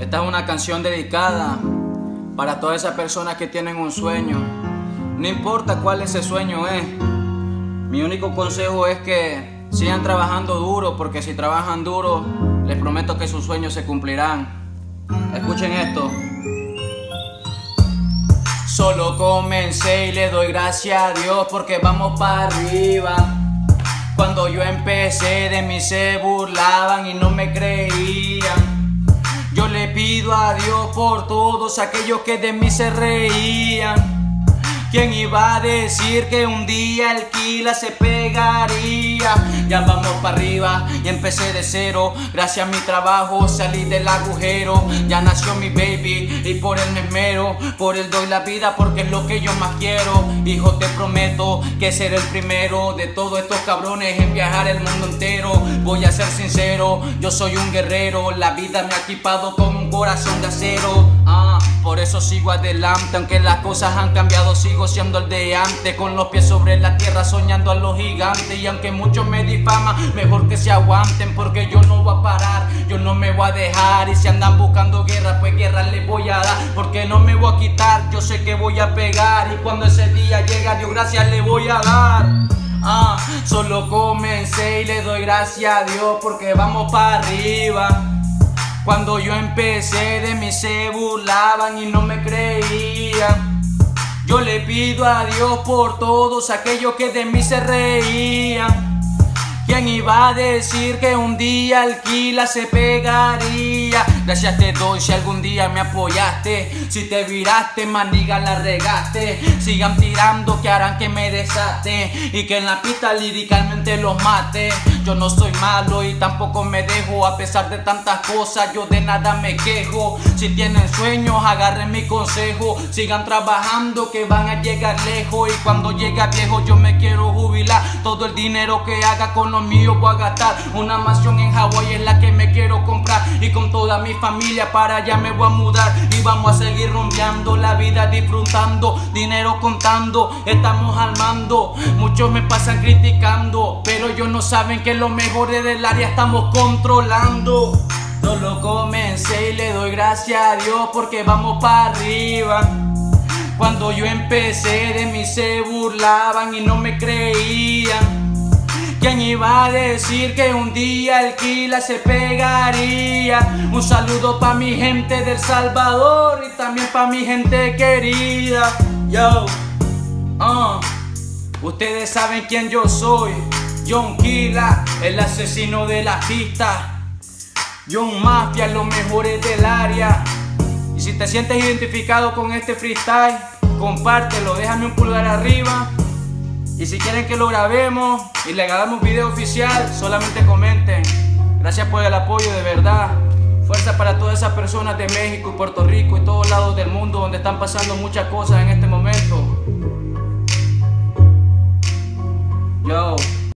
Esta es una canción dedicada para todas esas personas que tienen un sueño. No importa cuál ese sueño es. Mi único consejo es que sigan trabajando duro, porque si trabajan duro, les prometo que sus sueños se cumplirán. Escuchen esto. Solo comencé y le doy gracias a Dios porque vamos para arriba. Cuando yo empecé de mí se burlaban y no me creían. Yo le pido a Dios por todos aquellos que de mí se reían. ¿Quién iba a decir que un día el Kila se pegaría? Ya vamos para arriba y empecé de cero. Gracias a mi trabajo salí del agujero. Ya nació mi baby y por él me esmero. Por él doy la vida porque es lo que yo más quiero. Hijo, te prometo que seré el primero de todos estos cabrones en viajar el mundo entero. Voy a ser sincero, yo soy un guerrero. La vida me ha equipado con un corazón de acero. Por eso sigo adelante, aunque las cosas han cambiado, sigo siendo el de antes, con los pies sobre la tierra, soñando a los gigantes. Y aunque muchos me difaman, mejor que se aguanten, porque yo no voy a parar, yo no me voy a dejar. Y si andan buscando guerra, pues guerra les voy a dar, porque no me voy a quitar, yo sé que voy a pegar. Y cuando ese día llega, Dios gracias le voy a dar. Solo comencé y le doy gracias a Dios porque vamos para arriba. Cuando yo empecé de mí se burlaban y no me creían. Yo le pido a Dios por todos aquellos que de mí se reían. ¿Quién iba a decir que un día el Kila se pegaría? Gracias te doy si algún día me apoyaste. Si te viraste, maniga, la regaste. Sigan tirando que harán que me desate y que en la pista líricamente los mate. Yo no soy malo y tampoco me dejo. A pesar de tantas cosas yo de nada me quejo. Si tienen sueños agarren mi consejo. Sigan trabajando que van a llegar lejos. Y cuando llegue viejo yo me quiero jubilar. Todo el dinero que haga con los míos voy a gastar. Una mansión en Hawái es la que me quiero comprar. Y con toda mi familia para allá me voy a mudar. Y vamos a seguir rumbeando la vida, disfrutando, dinero contando, estamos al mando. Muchos me pasan criticando, pero ellos no saben que los mejores del área estamos controlando. Solo comencé y le doy gracias a Dios porque vamos para arriba. Cuando yo empecé de mí se burlaban y no me creían. ¿Quién iba a decir que un día el Kila se pegaría? Un saludo pa' mi gente del Salvador y también pa' mi gente querida. Yo, ustedes saben quién yo soy. John Kila, el asesino de las pistas. John Mafia, los mejores del área. Y si te sientes identificado con este freestyle, compártelo, déjame un pulgar arriba. Y si quieren que lo grabemos y le hagamos video oficial, solamente comenten. Gracias por el apoyo, de verdad. Fuerza para todas esas personas de México y Puerto Rico y todos lados del mundo donde están pasando muchas cosas en este momento. Yo.